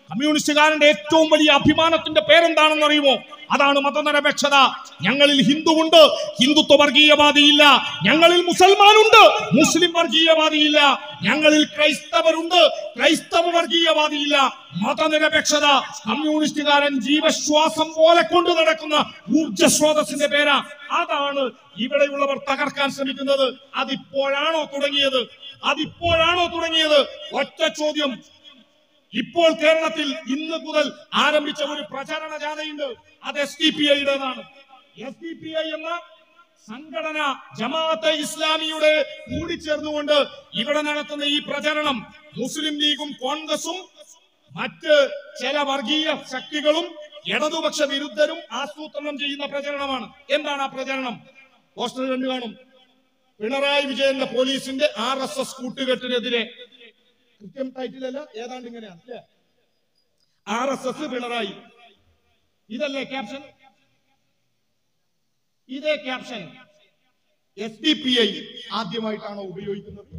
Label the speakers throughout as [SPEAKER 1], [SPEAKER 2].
[SPEAKER 1] കമ്മ്യൂണിസ്റ്റുകാരന്റെ ഏറ്റവും വലിയ അഭിമാനത്തിന്റെ പേരെന്താണെന്ന് അറിയുമോ? അതാണ് മതനിരപേക്ഷത. ഞങ്ങളിൽ ഹിന്ദുവുണ്ട്, ഹിന്ദുത്വ വർഗീയവാദിയില്ല. ഞങ്ങളിൽ മുസൽമാനുണ്ട്, മുസ്ലിം വർഗീയവാദിയില്ല. ഞങ്ങളിൽ ക്രൈസ്തവരുണ്ട്, ക്രൈസ്തവ വർഗീയവാദിയില്ല. മതനിരപേക്ഷത കമ്മ്യൂണിസ്റ്റുകാരൻ ജീവശ്വാസം പോലെ കൊണ്ടു നടക്കുന്ന ഊർജ്ജസ്രോതസ്സിന്റെ പേരാ. അതാണ് ഇവിടെയുള്ളവർ തകർക്കാൻ ശ്രമിക്കുന്നത്. അതിപ്പോഴാണോ തുടങ്ങിയത്? ഒറ്റ ചോദ്യം. ഇപ്പോൾ കേരളത്തിൽ ഇന്ന് മുതൽ ആരംഭിച്ച ഒരു പ്രചാരണ ജാഥയുണ്ട്. അത് SDPIയുടേതാണ്. SDPI എന്ന സംഘടന ജമാഅത്തെ ഇസ്ലാമിയുടെ കൂടിച്ചേർന്നുകൊണ്ട് ഇവിടെ നടത്തുന്ന ഈ പ്രചരണം മുസ്ലിം ലീഗും കോൺഗ്രസും മറ്റ് ചില വർഗീയ ശക്തികളും ഇടതുപക്ഷ വിരുദ്ധരും ആസൂത്രണം ചെയ്യുന്ന പ്രചരണമാണ്. എന്താണ് ആ പ്രചരണം? പോസ്റ്റർ കണ്ടു കാണും. പിണറായി വിജയന്റെ പോലീസിന്റെ RSS കൂട്ടുകെട്ടിനെതിരെ. കൃത്യം ടൈറ്റിലല്ല, ഏതാണ്ട് ഇങ്ങനെയാണ് അല്ലേ? RSS പിണറായി. ഇതല്ലേ ക്യാപ്ഷൻ? ഇതേ ക്യാപ്ഷൻ SDPI ആദ്യമായിട്ടാണോ ഉപയോഗിക്കുന്നത്?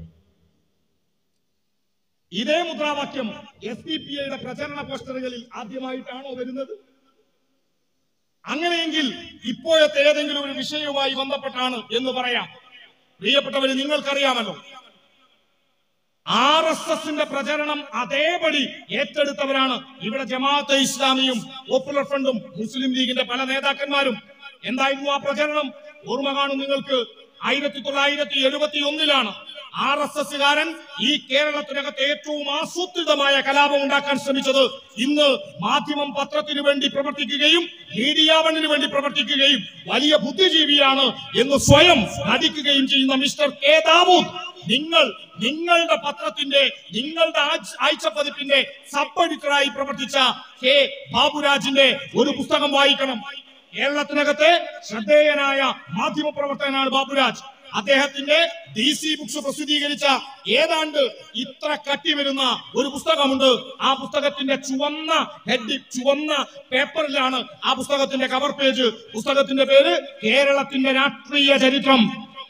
[SPEAKER 1] ഇതേ മുദ്രാവാക്യം SDPIയുടെ പ്രചരണ പോസ്റ്ററുകളിൽ ആദ്യമായിട്ടാണോ വരുന്നത്? അങ്ങനെയെങ്കിൽ ഇപ്പോഴത്തെ ഏതെങ്കിലും ഒരു വിഷയവുമായി ബന്ധപ്പെട്ടാണ് എന്ന് പറയാം. പ്രിയപ്പെട്ടവര്, നിങ്ങൾക്കറിയാമല്ലോ, RSSന്റെ പ്രചരണം അതേപടി ഏറ്റെടുത്തവരാണ് ഇവിടെ ജമാഅത്തെ ഇസ്ലാമിയും പോപ്പുലർ ഫ്രണ്ടും മുസ്ലിം ലീഗിന്റെ പല നേതാക്കന്മാരും. എന്തായിരുന്നു ആ പ്രചരണം? ഓർമ്മ കാണും നിങ്ങൾക്ക്. 1971 RSSകാരൻ ഈ കേരളത്തിനകത്ത് ഏറ്റവും ആസൂത്രിതമായ കലാപം ഉണ്ടാക്കാൻ ശ്രമിച്ചത്. ഇന്ന് മാധ്യമം പത്രത്തിന് വേണ്ടി പ്രവർത്തിക്കുകയും മീഡിയ വണ്ണിന് വേണ്ടി പ്രവർത്തിക്കുകയും വലിയ ബുദ്ധിജീവിയാണ് എന്ന് സ്വയം നടിക്കുകയും ചെയ്യുന്ന മിസ്റ്റർ കെ ദാവൂദ്, നിങ്ങളുടെ പത്രത്തിന്റെ, നിങ്ങളുടെ ആഴ്ചപ്പതിപ്പിന്റെ സബ് എഡിറ്ററായി പ്രവർത്തിച്ച കെ ബാബുരാജിന്റെ ഒരു പുസ്തകം വായിക്കണം. കേരളത്തിനകത്തെ ശ്രദ്ധേയനായ മാധ്യമ പ്രവർത്തകനാണ് ബാബുരാജ്. അദ്ദേഹത്തിന്റെ DC ബുക്സ് പ്രസിദ്ധീകരിച്ച ഏതാണ്ട് ഇത്ര കട്ടി വരുന്ന ഒരു പുസ്തകമുണ്ട്. ആ പുസ്തകത്തിന്റെ ചുവന്ന പേപ്പറിലാണ് ആ പുസ്തകത്തിന്റെ കവർ പേജ്. പുസ്തകത്തിന്റെ പേര് കേരളത്തിന്റെ രാഷ്ട്രീയ ചരിത്രം.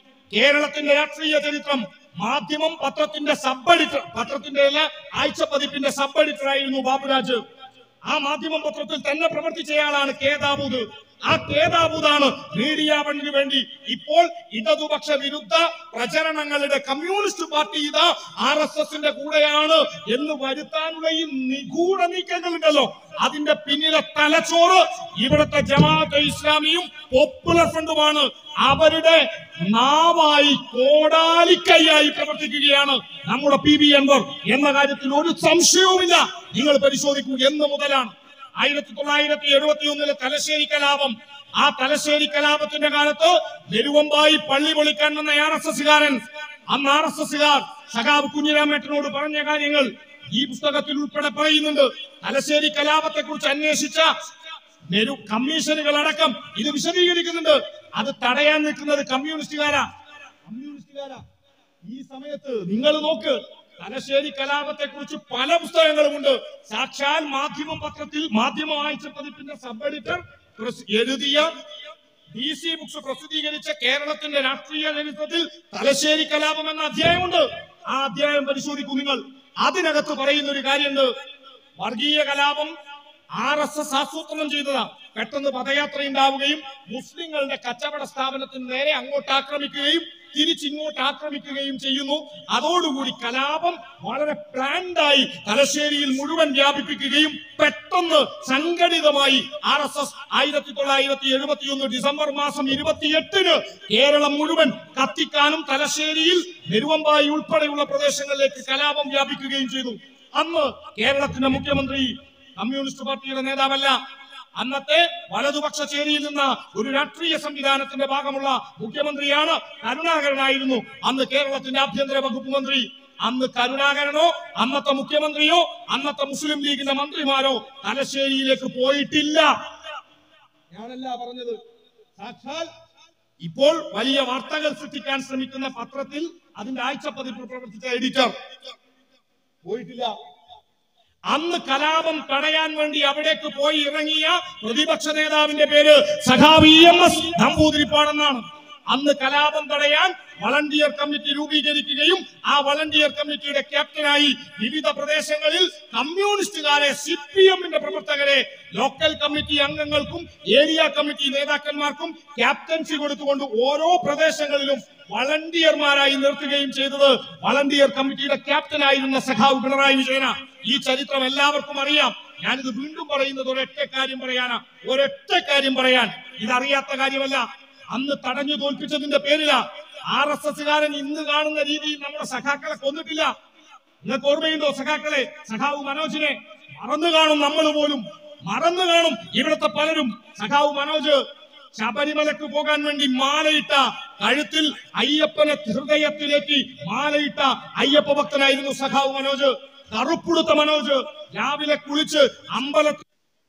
[SPEAKER 1] മാധ്യമം പത്രത്തിന്റെ സബ് എഡിറ്റർ, പത്രത്തിന്റെ ആഴ്ചപ്പതിപ്പിന്റെ സബ് എഡിറ്റർ ആയിരുന്നു ബാബുരാജ്. ആ മാധ്യമം പത്രത്തിൽ തന്നെ പ്രവർത്തിച്ചയാളാണ് കെ ദാവൂദ്. ആ കെ ദാവൂദാണ് മീഡിയ വണ്ണിന് വേണ്ടി ഇപ്പോൾ ഇടതുപക്ഷ വിരുദ്ധ പ്രചരണങ്ങളുടെ കമ്മ്യൂണിസ്റ്റ് പാർട്ടി ഇതാ RSSന്റെ കൂടെയാണ് എന്ന് വരുത്താനുള്ള ഈ നിഗൂഢ നീക്കങ്ങളുണ്ടല്ലോ, അതിന്റെ പിന്നിലെ തലച്ചോറ് ഇവിടുത്തെ ജമാഅത്തെ ഇസ്ലാമിയും പോപ്പുലർ ഫ്രണ്ടുമാണ്. അവരുടെ നാവായി കോടാലിക്കൈയായി പ്രവർത്തിക്കുകയാണ് നമ്മുടെ PB അൻവർ എന്ന കാര്യത്തിൽ ഒരു സംശയവുമില്ല. നിങ്ങൾ പരിശോധിക്കൂ, എന്ന് മുതലാണ് 1971 തലശ്ശേരി കലാപം. ആ തലശ്ശേരി കലാപത്തിന്റെ കാലത്ത് നെരുവമ്പായി പള്ളി പൊളിക്കാൻ വന്ന RSSകാരൻ, അന്ന് RSSകാർ സഖാവ് കുഞ്ഞിരാമേട്ടനോട് പറഞ്ഞ കാര്യങ്ങൾ ഈ പുസ്തകത്തിൽ ഉൾപ്പെടെ പറയുന്നുണ്ട്. തലശ്ശേരി കലാപത്തെ കുറിച്ച് അന്വേഷിച്ച കമ്മീഷനുകളടക്കം ഇത് വിശദീകരിക്കുന്നുണ്ട്. അത് തടയാൻ നിൽക്കുന്നത് കമ്മ്യൂണിസ്റ്റുകാരാ. ഈ സമയത്ത് നിങ്ങൾ നോക്ക്, തലശ്ശേരി കലാപത്തെ കുറിച്ച് പല പുസ്തകങ്ങളുമുണ്ട്. സാക്ഷാൽ മാധ്യമം പത്രത്തിൽ മാധ്യമ ആഴ്ചപ്പതിപ്പിന്റെ സബ് എഡിറ്റർ എഴുതിയ DC ബുക്സ് പ്രസിദ്ധീകരിച്ച കേരളത്തിന്റെ രാഷ്ട്രീയ ചരിത്രത്തിൽ തലശ്ശേരി കലാപം എന്ന അധ്യായമുണ്ട്. ആ അധ്യായം പരിശോധിക്കൂ നിങ്ങൾ. അതിനകത്ത് പറയുന്ന ഒരു കാര്യമുണ്ട്. വർഗീയ കലാപം RSS ആസൂത്രണം ചെയ്തതാ. പെട്ടെന്ന് പദയാത്ര ഉണ്ടാവുകയും മുസ്ലിങ്ങളുടെ കച്ചവട സ്ഥാപനത്തിന് നേരെ അങ്ങോട്ട് ആക്രമിക്കുകയും തിരിച്ചിങ്ങോട്ട് ആക്രമിക്കുകയും ചെയ്യുന്നു. അതോടുകൂടി കലാപം വളരെ പ്ലാൻഡായി തലശ്ശേരിയിൽ മുഴുവൻ വ്യാപിപ്പിക്കുകയും പെട്ടെന്ന് സംഘടിതമായി RSS 1971 ഡിസംബർ മാസം 28 കേരളം മുഴുവൻ കത്തിക്കാനും തലശ്ശേരിയിൽ നെരുവമ്പായി ഉൾപ്പെടെയുള്ള പ്രദേശങ്ങളിലേക്ക് കലാപം വ്യാപിക്കുകയും ചെയ്തു. അന്ന് കേരളത്തിന്റെ മുഖ്യമന്ത്രി കമ്മ്യൂണിസ്റ്റ് പാർട്ടിയുടെ നേതാവല്ല, അന്നത്തെ വലതുപക്ഷ ചേരിയിൽ നിന്ന് ഒരു രാഷ്ട്രീയ സംവിധാനത്തിന്റെ ഭാഗമുള്ള മുഖ്യമന്ത്രിയാണ് കരുണാകരനായിരുന്നു അന്ന് കേരളത്തിന്റെ ആഭ്യന്തര വകുപ്പ് മന്ത്രി. അന്ന് കരുണാകരനോ അന്നത്തെ മുഖ്യമന്ത്രിയോ അന്നത്തെ മുസ്ലിം ലീഗിന്റെ മന്ത്രിമാരോ തലശ്ശേരിയിലേക്ക് പോയിട്ടില്ല. ഞാനല്ല പറഞ്ഞത്, സാക്ഷാൽ ഇപ്പോൾ വലിയ വാർത്തകൾ സൃഷ്ടിക്കാൻ ശ്രമിക്കുന്ന പത്രത്തിൽ അതിന്റെ ആഴ്ചപ്പതിപ്പ് പ്രവർത്തിച്ച എഡിറ്റർ പോയിട്ടില്ല. അന്ന് കലാപം തടയാൻ വേണ്ടി അവിടേക്ക് പോയി ഇറങ്ങിയ പ്രതിപക്ഷ നേതാവിന്റെ പേര് സഖാവ് EMS നമ്പൂതിരിപ്പാടെന്നാണ്. അന്ന് കലാപം തടയാൻ വളണ്ടിയർ കമ്മിറ്റി രൂപീകരിക്കുകയും ആ വളണ്ടിയർ കമ്മിറ്റിയുടെ ക്യാപ്റ്റനായി വിവിധ പ്രദേശങ്ങളിൽ കമ്മ്യൂണിസ്റ്റുകാരെ CPM-ന്റെ പ്രവർത്തകരെ ലോക്കൽ കമ്മിറ്റി അംഗങ്ങൾക്കും ഏരിയ കമ്മിറ്റി നേതാക്കന്മാർക്കും ക്യാപ്റ്റൻസി കൊടുത്തുകൊണ്ട് ഓരോ പ്രദേശങ്ങളിലും വളണ്ടിയർമാരായി നിർത്തുകയും ചെയ്തത് വളണ്ടിയർ കമ്മിറ്റിയുടെ ക്യാപ്റ്റനായിരുന്ന സഖാവ് പിണറായി വിജയന. ഈ ചരിത്രം എല്ലാവർക്കും അറിയാം. ഞാനിത് വീണ്ടും പറയുന്നത് ഒരൊറ്റ കാര്യം പറയാൻ ഇതറിയാത്ത കാര്യമല്ല. അന്ന് തടഞ്ഞു തോൽപ്പിച്ചതിന്റെ പേരില RSSകാരൻ ഇന്ന് കാണുന്ന രീതിയിൽ നമ്മുടെ സഖാക്കളെ കൊന്നിട്ടില്ല. നിങ്ങൾക്ക് ഓർമ്മയുണ്ടോ സഖാക്കളെ? സഖാവ് മനോജിനെ മറന്നു കാണും, നമ്മൾ പോലും മറന്നു കാണും ഇവിടുത്തെ പലരും. സഖാവ് മനോജ് ശബരിമലക്ക് പോകാൻ വേണ്ടി മാലയിട്ട, കഴുത്തിൽ അയ്യപ്പനെ ഹൃദയത്തിലേക്ക് മാലയിട്ട അയ്യപ്പ ഭക്തനായിരുന്നു സഖാവ് മനോജ്. കറുപ്പുടുത്ത മനോജ് രാവിലെ കുളിച്ച് അമ്പലത്തിൽ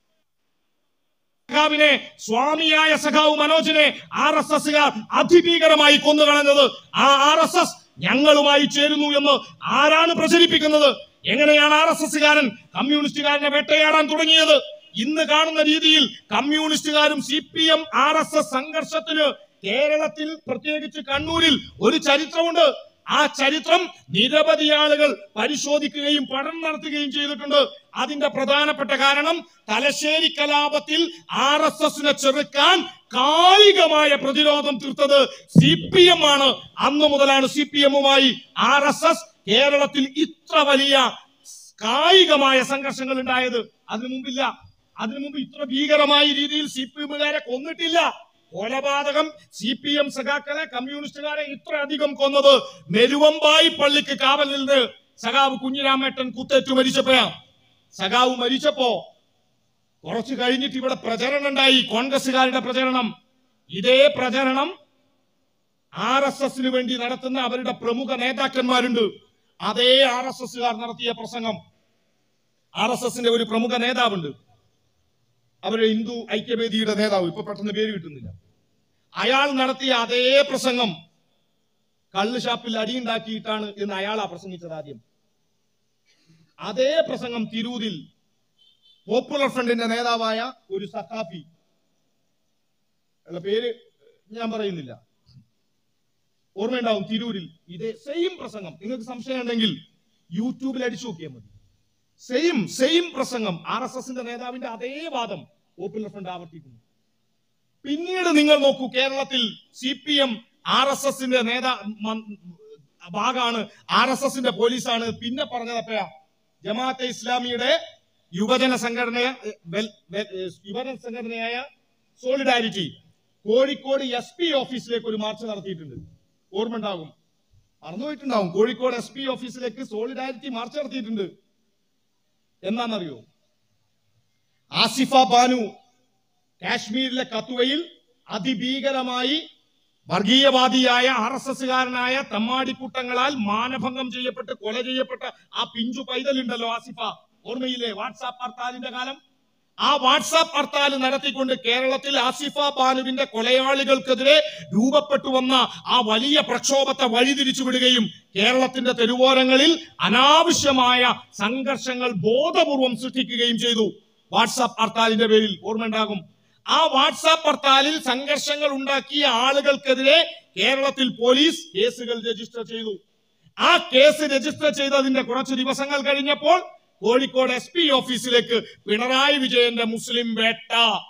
[SPEAKER 1] സഖാവിനെ, സ്വാമിയായ സഖാവ് മനോജിനെ RSSകാർ അതിഭീകരമായി കൊന്നുകളഞ്ഞത്. ആ RSS ഞങ്ങളുമായി ചേരുന്നു എന്ന് ആരാണ് പ്രചരിപ്പിക്കുന്നത്? എങ്ങനെയാണ് RSSകാരൻ കമ്മ്യൂണിസ്റ്റുകാരനെ വേട്ടയാടാൻ തുടങ്ങിയത്? ഇന്ന് കാണുന്ന രീതിയിൽ കമ്മ്യൂണിസ്റ്റുകാരും CPM RSS സംഘർഷത്തിന് കേരളത്തിൽ, പ്രത്യേകിച്ച് കണ്ണൂരിൽ ഒരു ചരിത്രമുണ്ട്. ആ ചരിത്രം നിരവധി ആളുകൾ പരിശോധിക്കുകയും പഠനം നടത്തുകയും ചെയ്തിട്ടുണ്ട്. അതിന്റെ പ്രധാനപ്പെട്ട കാരണം തലശ്ശേരി കലാപത്തിൽ RSSനെ ചെറുക്കാൻ കായികമായ പ്രതിരോധം തീർത്തത് CPM ആണ്. അന്നു മുതലാണ് CPM-മായി RSS കേരളത്തിൽ ഇത്ര വലിയ കായികമായ സംഘർഷങ്ങൾ ഉണ്ടായത്. അതിനു മുമ്പ് ഇത്ര ഭീകരമായ രീതിയിൽ CPM-കാരെ കൊന്നിട്ടില്ല. കൊലപാതകം CPM സഖാക്കളെ, കമ്മ്യൂണിസ്റ്റുകാരെ ഇത്ര അധികം കൊന്നത് മെരുവമ്പായി പള്ളിക്ക് കാവലിൽ നിന്ന് സഖാവ് കുഞ്ഞിരാമേട്ടൻ കുത്തേറ്റു മരിച്ചപ്പോഴാണ്. സഖാവ് മരിച്ചപ്പോ കുറച്ചു കഴിഞ്ഞിട്ട് ഇവിടെ പ്രചരണം ഉണ്ടായി, കോൺഗ്രസുകാരുടെ പ്രചരണം. ഇതേ പ്രചരണം RSSന് വേണ്ടി നടത്തുന്ന അവരുടെ പ്രമുഖ നേതാക്കന്മാരുണ്ട്. അതേ RSSകാർ നടത്തിയ പ്രസംഗം, RSSന്റെ ഒരു പ്രമുഖ നേതാവുണ്ട്, അവരുടെ ഹിന്ദു ഐക്യവേദിയുടെ നേതാവ്, ഇപ്പൊ പെട്ടെന്ന് പേര് കിട്ടുന്നില്ല, അയാൾ നടത്തിയ അതേ പ്രസംഗം കള്ള് ഷാപ്പിൽ അടിയുണ്ടാക്കിയിട്ടാണ് എന്ന് അയാളാ പ്രസംഗിച്ചത് ആദ്യം. അതേ പ്രസംഗം തിരൂരിൽ പോപ്പുലർ ഫ്രണ്ടിന്റെ നേതാവായ ഒരു സഖാഫി, പേര് ഞാൻ പറയുന്നില്ല, ഓർമ്മയുണ്ടാവും, തിരൂരിൽ ഇതേ സെയിം പ്രസംഗം. നിങ്ങൾക്ക് സംശയം ഉണ്ടെങ്കിൽ യൂട്യൂബിൽ അടിച്ചു നോക്കിയാൽ മതി. സെയിം പ്രസംഗം, RSSന്റെ നേതാവിന്റെ അതേ വാദം പോപ്പുലർ ഫ്രണ്ട് ആവർത്തിക്കുന്നു. പിന്നീട് നിങ്ങൾ നോക്കൂ, കേരളത്തിൽ CPM RSSന്റെ ഭാഗമാണ്, RSSന്റെ പോലീസാണ്. പിന്നെ പറഞ്ഞതപ്പോഴാ ജമാഅത്തെ ഇസ്ലാമിയുടെ യുവജന സംഘടനയായ സോളിഡാരിറ്റി കോഴിക്കോട് SP ഓഫീസിലേക്ക് ഒരു മാർച്ച് നടത്തിയിട്ടുണ്ട്. ഓർമ്മ ഉണ്ടാകും, മറന്നുപോയിട്ടുണ്ടാവും. കോഴിക്കോട് SP ഓഫീസിലേക്ക് സോളിഡാരിറ്റി മാർച്ച് നടത്തിയിട്ടുണ്ട്. എന്താണെന്നറിയോ? ആസിഫ ബാനു കാശ്മീരിലെ കത്തുവയിൽ അതിഭീകരമായി വർഗീയവാദിയായ RSSകാരനായ തമ്മാടിക്കൂട്ടങ്ങളാൽ മാനഭംഗം ചെയ്യപ്പെട്ട് കൊല ചെയ്യപ്പെട്ട ആ പിഞ്ചു പൈതലുണ്ടല്ലോ ആസിഫ, ഓർമ്മയില്ലേ? വാട്സാപ്പ് ഹർത്താലിന്റെ കാലം. ആ വാട്സാപ്പ് ഹർത്താൽ നടത്തിക്കൊണ്ട് കേരളത്തിൽ ആസിഫ ബാനുവിന്റെ കൊലയാളികൾക്കെതിരെ രൂപപ്പെട്ടു വന്ന ആ വലിയ പ്രക്ഷോഭത്തെ വഴിതിരിച്ചുവിടുകയും കേരളത്തിന്റെ തെരുവോരങ്ങളിൽ അനാവശ്യമായ സംഘർഷങ്ങൾ ബോധപൂർവം സൃഷ്ടിക്കുകയും ചെയ്തു വാട്സാപ്പ് ഹർത്താലിന്റെ പേരിൽ. ഓർമ്മയുണ്ടാകും. ആ വാട്സാപ്പ് ഹർത്താലിൽ സംഘർഷങ്ങൾ ഉണ്ടാക്കിയ ആളുകൾക്കെതിരെ കേരളത്തിൽ പോലീസ് കേസുകൾ രജിസ്റ്റർ ചെയ്തു. ആ കേസ് രജിസ്റ്റർ ചെയ്തതിന്റെ കുറച്ച് ദിവസങ്ങൾ കഴിഞ്ഞപ്പോൾ കോഴിക്കോട് SP ഓഫീസിലേക്ക് പിണറായി വിജയന്റെ മുസ്ലിം വേട്ട,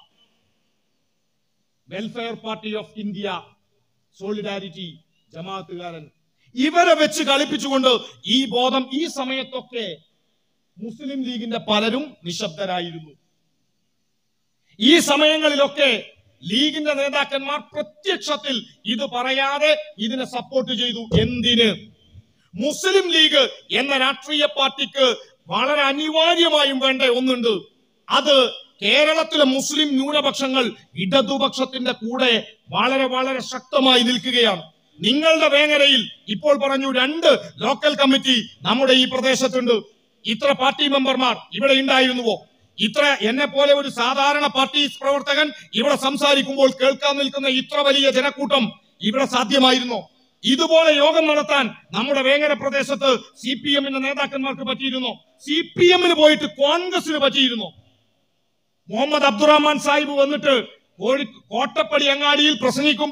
[SPEAKER 1] welfare party of India, solidarity, ജമാഅത്തുകാരൻ, ഇവരെ വെച്ച് കളിപ്പിച്ചുകൊണ്ട് ഈ ബോധം, ഈ സമയത്തൊക്കെ മുസ്ലിം ലീഗിന്റെ പലരും നിശബ്ദരായിരുന്നു. ഈ സമയങ്ങളിലൊക്കെ ലീഗിന്റെ നേതാക്കന്മാർ പ്രത്യക്ഷത്തിൽ ഇത് പറയാതെ ഇതിനെ സപ്പോർട്ട് ചെയ്തു. എന്തിന്? മുസ്ലിം ലീഗ് എന്ന രാഷ്ട്രീയ പാർട്ടിക്ക് വളരെ അനിവാര്യമായും വേണ്ട ഒന്നുണ്ട്. അത് കേരളത്തിലെ മുസ്ലിം ന്യൂനപക്ഷങ്ങൾ ഇടതുപക്ഷത്തിന്റെ കൂടെ വളരെ വളരെ ശക്തമായി നിൽക്കുകയാണ്. നിങ്ങളുടെ വേങ്ങരയിൽ ഇപ്പോൾ പറഞ്ഞു 2 ലോക്കൽ കമ്മിറ്റി നമ്മുടെ ഈ പ്രദേശത്തുണ്ട്. ഇത്ര പാർട്ടി മെമ്പർമാർ ഇവിടെ ഉണ്ടായിരുന്നുവോ? ഇത്ര എന്നെ പോലെ ഒരു സാധാരണ പാർട്ടി പ്രവർത്തകൻ ഇവിടെ സംസാരിക്കുമ്പോൾ കേൾക്കാൻ നിൽക്കുന്ന ഇത്ര വലിയ ജനക്കൂട്ടം ഇവിടെ സാധ്യമായിരുന്നോ? ഇതുപോലെ യോഗം നടത്താൻ നമ്മുടെ വേങ്ങര പ്രദേശത്ത് CPM-ന്റെ നേതാക്കന്മാർക്ക് പറ്റിയിരുന്നോ? CPM-ന് പോയിട്ട് കോൺഗ്രസിന് പറ്റിയിരുന്നോ? മുഹമ്മദ് അബ്ദുറഹ്മാൻ സാഹിബ് വന്നിട്ട് കോട്ടപ്പടി അങ്ങാടിയിൽ പ്രസംഗിക്കുമ്പോ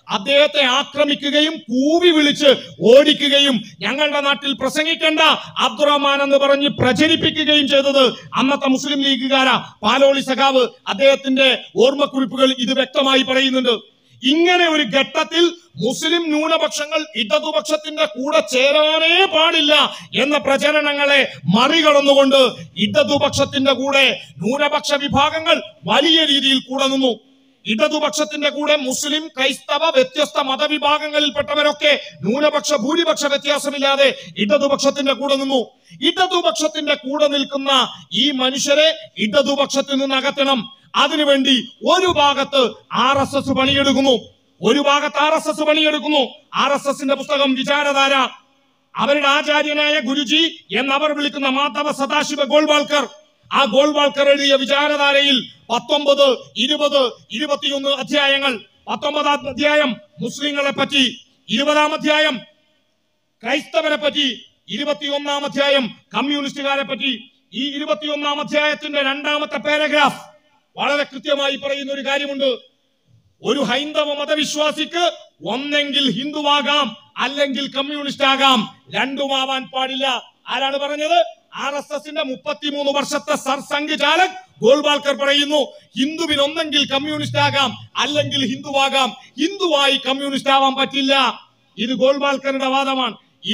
[SPEAKER 1] അദ്ദേഹത്തെ ആക്രമിക്കുകയും കൂവി വിളിച്ച് ഓടിക്കുകയും ഞങ്ങളുടെ നാട്ടിൽ പ്രസംഗിക്കേണ്ട അബ്ദുറഹ്മാൻ എന്ന് പറഞ്ഞ് പ്രചരിപ്പിക്കുകയും ചെയ്തത് അന്നത്തെ മുസ്ലിം ലീഗുകാരാ. പാലോളി സഖാവ് അദ്ദേഹത്തിന്റെ ഓർമ്മക്കുറിപ്പുകൾ ഇത് വ്യക്തമായി പറയുന്നുണ്ട്. ഇങ്ങനെ ഒരു ഘട്ടത്തിൽ മുസ്ലിം ന്യൂനപക്ഷങ്ങൾ ഇടതുപക്ഷത്തിന്റെ കൂടെ ചേരാനേ പാടില്ല എന്ന പ്രചരണങ്ങളെ മറികടന്നുകൊണ്ട് ഇടതുപക്ഷത്തിന്റെ കൂടെ ന്യൂനപക്ഷ വിഭാഗങ്ങൾ വലിയ രീതിയിൽ കൂടെ നിന്നു. ഇടതുപക്ഷത്തിന്റെ കൂടെ മുസ്ലിം, ക്രൈസ്തവ, വ്യത്യസ്ത മതവിഭാഗങ്ങളിൽപ്പെട്ടവരൊക്കെ ന്യൂനപക്ഷ ഭൂരിപക്ഷ വ്യത്യാസമില്ലാതെ ഇടതുപക്ഷത്തിന്റെ കൂടെ നിന്നു. ഇടതുപക്ഷത്തിന്റെ കൂടെ നിൽക്കുന്ന ഈ മനുഷ്യരെ ഇടതുപക്ഷത്തിൽ നിന്ന് അകറ്റണം. അതിനുവേണ്ടി ഒരു ഭാഗത്ത് RSS പണിയെടുക്കുന്നു, ഒരു ഭാഗത്ത് RSS പണിയെടുക്കുന്നു. RSSന്റെ പുസ്തകം വിചാരധാര, അവരുടെ ആചാര്യനായ ഗുരുജി എന്നവർ വിളിക്കുന്ന മാധവ സദാശിവ ഗോൾവാൾക്കർ, ആ ഗോൾവാൾക്കർ എഴുതിയ വിചാരധാരയിൽ 19, 20, 21 അധ്യായങ്ങൾ. 19-ാം അധ്യായം മുസ്ലിങ്ങളെ പറ്റി, 20-ാം അധ്യായം ക്രൈസ്തവരെ പറ്റി, 21-ാം അധ്യായം കമ്മ്യൂണിസ്റ്റുകാരെ പറ്റി. ഈ 21-ാം അധ്യായത്തിന്റെ 2-ാമത്തെ പാരഗ്രാഫ് വളരെ കൃത്യമായി പറയുന്ന ഒരു കാര്യമുണ്ട്. ഒരു ഹൈന്ദവ മതവിശ്വാസിക്ക് ഒന്നെങ്കിൽ ഹിന്ദുവാകാം അല്ലെങ്കിൽ കമ്മ്യൂണിസ്റ്റ് ആകാം, രണ്ടുമാവാൻ പാടില്ല. ആരാണ് പറഞ്ഞത്? RSSന്റെ 33 വർഷത്തെ സർസംഘചാലക് ഗോൾവാൾക്കർ പറയുന്നു, ഹിന്ദുവിന് ഒന്നെങ്കിൽ കമ്മ്യൂണിസ്റ്റ് ആകാം അല്ലെങ്കിൽ ഹിന്ദുവാകാം, ഹിന്ദുവായി കമ്മ്യൂണിസ്റ്റ് ആവാൻ പറ്റില്ല. ഇത് ഗോൾവാൾക്കറുടെ വാദമാണ്.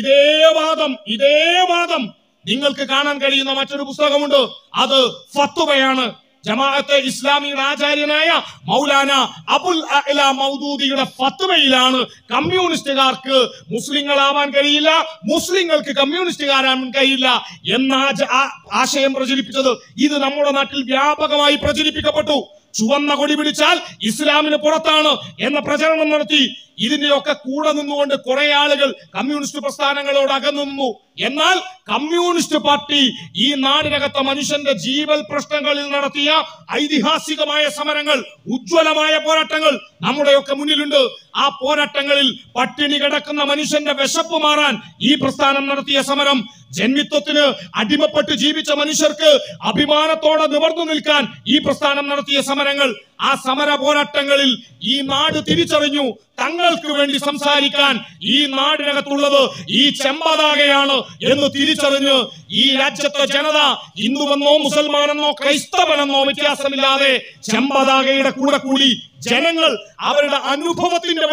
[SPEAKER 1] ഇതേ വാദം നിങ്ങൾക്ക് കാണാൻ കഴിയുന്ന മറ്റൊരു പുസ്തകമുണ്ട്. അത് ഫത്വയാണ്. ജമാഅത്തെ ഇസ്ലാമിയുടെ ആചാര്യനായ മൗലാന അബുൽ അഅ്ല മൗദൂദിയുടെ ഫത്വയിലാണ് കമ്മ്യൂണിസ്റ്റുകാർക്ക് മുസ്ലിങ്ങളാവാൻ കഴിയില്ല, മുസ്ലിങ്ങൾക്ക് കമ്മ്യൂണിസ്റ്റുകാരാൻ കഴിയില്ല എന്ന ആശയം പ്രചരിപ്പിച്ചത്. ഇത് നമ്മുടെ നാട്ടിൽ വ്യാപകമായി പ്രചരിപ്പിക്കപ്പെട്ടു. ചുവന്ന കൊടി പിടിച്ചാൽ ഇസ്ലാമിന് പുറത്താണ് എന്ന പ്രചരണം നടത്തി. ഇതിന്റെയൊക്കെ കൂടെ നിന്നുകൊണ്ട് കുറെ ആളുകൾ കമ്മ്യൂണിസ്റ്റ് പ്രസ്ഥാനങ്ങളോട് അകന്നു നിന്നു. എന്നാൽ കമ്മ്യൂണിസ്റ്റ് പാർട്ടി ഈ നാടിനകത്തെ മനുഷ്യന്റെ ജീവൽ പ്രശ്നങ്ങളിൽ നടത്തിയ ഐതിഹാസികമായ സമരങ്ങൾ, ഉജ്ജ്വലമായ പോരാട്ടങ്ങൾ നമ്മുടെയൊക്കെ മുന്നിലുണ്ട്. ആ പോരാട്ടങ്ങളിൽ പട്ടിണി കിടക്കുന്ന മനുഷ്യന്റെ വിശപ്പ് മാറാൻ ഈ പ്രസ്ഥാനം നടത്തിയ സമരം, ജന്മിത്വത്തിന് അടിമപ്പെട്ട് ജീവിച്ച മനുഷ്യർക്ക് അഭിമാനത്തോടെ നിവർന്നു നിൽക്കാൻ ഈ പ്രസ്ഥാനം നടത്തിയ സമരങ്ങൾ, ആ സമര പോരാട്ടങ്ങളിൽ ഈ നാട് തിരിച്ചറിഞ്ഞു തങ്ങൾക്ക് വേണ്ടി സംസാരിക്കാൻ ഈ നാടിനകത്തുള്ളത് ഈ ചെമ്പതാകയാണ് എന്ന് തിരിച്ചറിഞ്ഞ് ഈ രാജ്യത്തെ ജനത ഹിന്ദുവെന്നോ മുസൽമാനെന്നോ ക്രൈസ്തവനെന്നോ വ്യത്യാസമില്ലാതെ ചെമ്പതാകയുടെ കൂടെ കൂടി ജനങ്ങൾ അവരുടെ അനുഭവത്തിന്റെ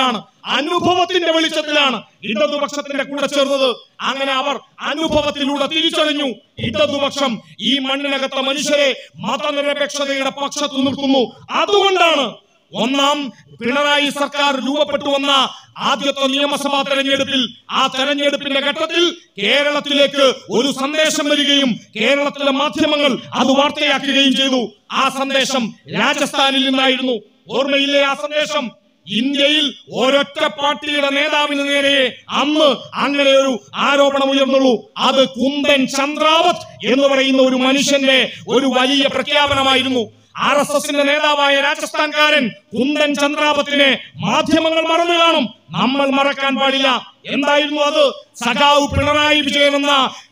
[SPEAKER 1] വെളിച്ചത്തിലാണ് ഇടതുപക്ഷത്തിന്റെ കൂടെ ചേർന്നത്. അങ്ങനെ അവർ അനുഭവത്തിലൂടെ തിരിച്ചറിഞ്ഞു ഇടതുപക്ഷം ഈ മണ്ണിനകത്തെ മനുഷ്യരെ മതനിരപേക്ഷതയുടെ പക്ഷത്ത് നിർത്തുന്നു. അതുകൊണ്ടാണ് ഒന്നാം പിണറായി സർക്കാർ രൂപപ്പെട്ടു വന്ന ആദ്യത്തെ നിയമസഭാ തെരഞ്ഞെടുപ്പിൽ, ആ തെരഞ്ഞെടുപ്പിന്റെ ഘട്ടത്തിൽ കേരളത്തിലേക്ക് ഒരു സന്ദേശം വരികയും കേരളത്തിലെ മാധ്യമങ്ങൾ അത് വാർത്തയാക്കുകയും ചെയ്തു. ആ സന്ദേശം രാജസ്ഥാനിൽ നിന്നായിരുന്നു. ഓർമ്മയില്ലേ ആ സന്ദേശം? ഇന്ത്യയിൽ ഒരൊറ്റ പാർട്ടിയുടെ നേതാവിന് നേരെ അന്ന് അങ്ങനെ ഒരു ആരോപണം ഉയർന്നുള്ളൂ. അത് കുന്ദൻ ചന്ദ്രാവത് എന്ന് പറയുന്ന ഒരു മനുഷ്യന്റെ ഒരു വലിയ പ്രഖ്യാപനമായിരുന്നു. RSSന്റെ നേതാവായ രാജസ്ഥാൻകാരൻ കുന്ദൻ ചന്ദ്രാവത്തിനെ മാധ്യമങ്ങൾ മറന്നു കാണും, നമ്മൾ മറക്കാൻ പാടില്ല. എന്തായിരുന്നു അത്? സഖാവ് പിണറായി വിജയൻ എന്ന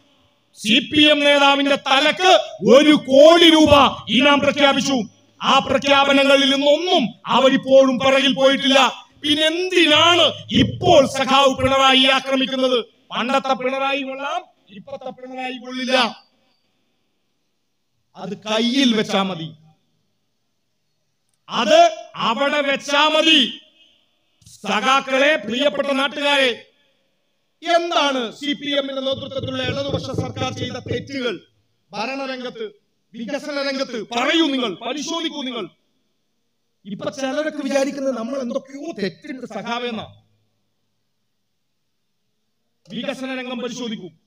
[SPEAKER 1] CPM നേതാവിന്റെ തലക്ക് 1 കോടി രൂപ ഇനാം പ്രഖ്യാപിച്ചു. ആ പ്രഖ്യാപനങ്ങളിൽ നിന്നൊന്നും അവരിപ്പോഴും പിറകിൽ പോയിട്ടില്ല. പിന്നെന്തിനാണ് ഇപ്പോൾ സഖാവ് പിണറായി ആക്രമിക്കുന്നത്? പണ്ടത്തെ പിണറായി കൊള്ളാം, ഇപ്പത്തെ പിണറായി കൊള്ളില്ല. അത് കയ്യിൽ വെച്ചാ മതി, അത് അവിടെ വെച്ചാ മതി. സഖാക്കളെ, പ്രിയപ്പെട്ട നാട്ടുകാരെ, എന്താണ് CPMന്റെ നേതൃത്വത്തിലുള്ള ഇടതുപക്ഷ സർക്കാർ ചെയ്ത തെറ്റുകൾ? ഭരണരംഗത്ത്, വികസന രംഗത്ത് പറയൂ, നിങ്ങൾ പരിശോധിക്കൂ. നിങ്ങൾ ഇപ്പൊ ചിലരൊക്കെ വിചാരിക്കുന്നത് നമ്മൾ എന്തൊക്കെയോ തെറ്റുണ്ട് സഖാവെന്ന. വികസന രംഗം പരിശോധിക്കൂ.